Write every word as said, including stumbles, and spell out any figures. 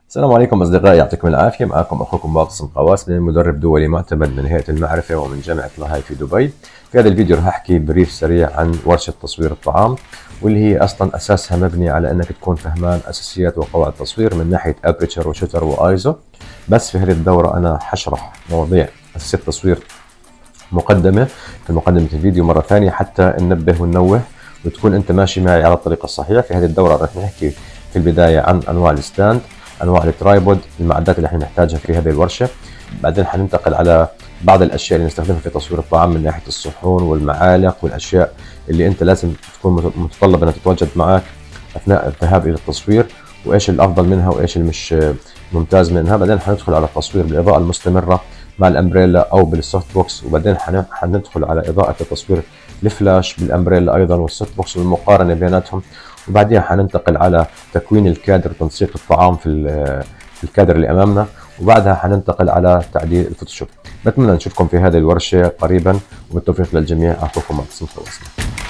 السلام عليكم أصدقائي، يعطيكم العافية. معكم أخوكم معتصم قواسمي، مدرب دولي معتمد من هيئة المعرفة ومن جامعة لاهاي في دبي. في هذا الفيديو راح أحكي بريف سريع عن ورشة تصوير الطعام، واللي هي أصلا أساسها مبني على أنك تكون فهمان أساسيات وقواعد التصوير من ناحية أبريتشر وشوتر وآيزو. بس في هذه الدورة أنا حشرح مواضيع أساسيات التصوير مقدمة في مقدمة الفيديو مرة ثانية حتى ننبه وننوه وتكون أنت ماشي معي على الطريق الصحيح. في هذه الدورة راح نحكي في البداية عن أنواع الستاند، انواع الترايبود، المعدات اللي احنا نحتاجها في هذه الورشه. بعدين حننتقل على بعض الاشياء اللي نستخدمها في تصوير الطعام من ناحيه الصحون والمعالق والاشياء اللي انت لازم تكون متطلب انها تتواجد معك اثناء الذهاب الى التصوير، وايش الافضل منها وايش اللي مش ممتاز منها. بعدين حندخل على التصوير بالاضاءه المستمره مع الامبريلا او بالسوفت بوكس، وبعدين حندخل على اضاءه التصوير الفلاش بالامبريلا ايضا والسوفت بوكس والمقارنه بيناتهم. وبعدين حننتقل على تكوين الكادر وتنسيق الطعام في في الكادر اللي امامنا، وبعدها حننتقل على تعديل الفوتوشوب. بتمنى نشوفكم في هذه الورشه قريبا، وبالتوفيق للجميع. اخوكم معتصم قواسمي.